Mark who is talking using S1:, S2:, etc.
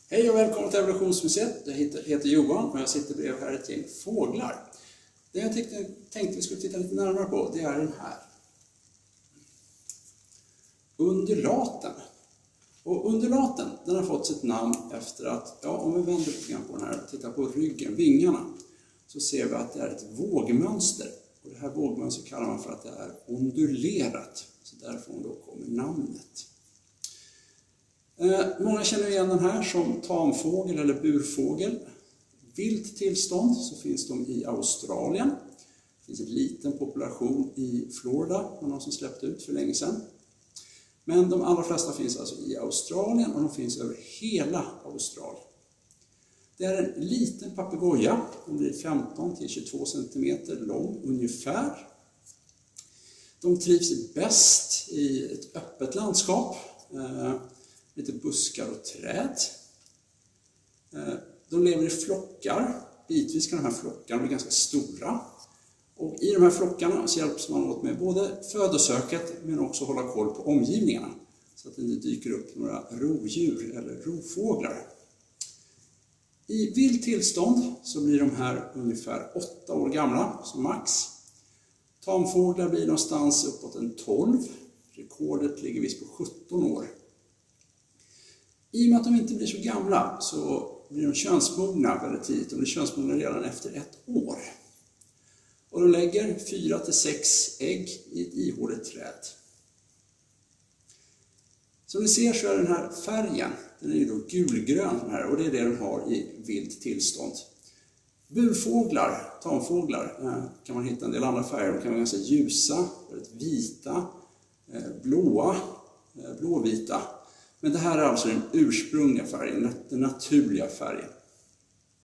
S1: Hej och välkommen till Evolutionsmuseet. Jag heter Johan och jag sitter bredvid här ett gäng fåglar. Det jag tänkte vi skulle titta lite närmare på, det är den här. Undulaten. Och undulaten, den har fått sitt namn efter att, om vi vänder lite grann på den här och tittar på ryggen, vingarna, så ser vi att det är ett vågmönster. Och det här vågmönstret kallar man för att det är ondulerat. Så därifrån då kommer namnet. Många känner igen den här som tamfågel eller burfågel. Vilt tillstånd så finns de i Australien. Det finns en liten population i Florida, någon som släppte ut för länge sedan. Men de allra flesta finns alltså i Australien och de finns över hela Australien. Det är en liten papegoja, den blir 15 till 22 cm lång ungefär. De trivs bäst i ett öppet landskap. Lite buskar och träd. De lever i flockar. Bitvis kan de här flockarna bli ganska stora. Och i de här flockarna så hjälps man åt med både födosöket men också hålla koll på omgivningarna. Så att det inte dyker upp några rovdjur eller rovfåglar. I vilt tillstånd så blir de här ungefär 8 år gamla som max. Tamfåglar blir någonstans uppåt en 12. Rekordet ligger visst på 17 år. I och med att de inte blir så gamla så blir de könsmogna väldigt tidigt. De blir könsmogna redan efter 1 år. Och de lägger 4 till 6 ägg i ett ihåligt träd. Som ni ser så är den här färgen, den är ju då gulgrön här, och det är det de har i vilt tillstånd. Burfåglar, tamfåglar, kan man hitta en del andra färger. De kan vara ganska ljusa, väldigt vita, blåa, blåvita. Men det här är alltså den ursprungliga färgen, den naturliga färgen.